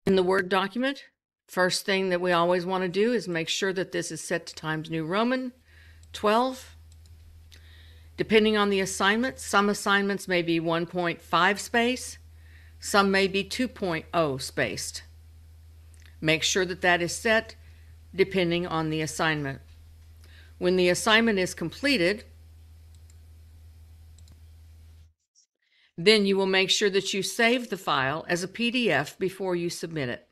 In the Word document, first thing that we always want to do is make sure that this is set to Times New Roman 12. Depending on the assignment, some assignments may be 1.5 space, some may be 2.0 spaced. Make sure that that is set depending on the assignment. When the assignment is completed, then you will make sure that you save the file as a PDF before you submit it.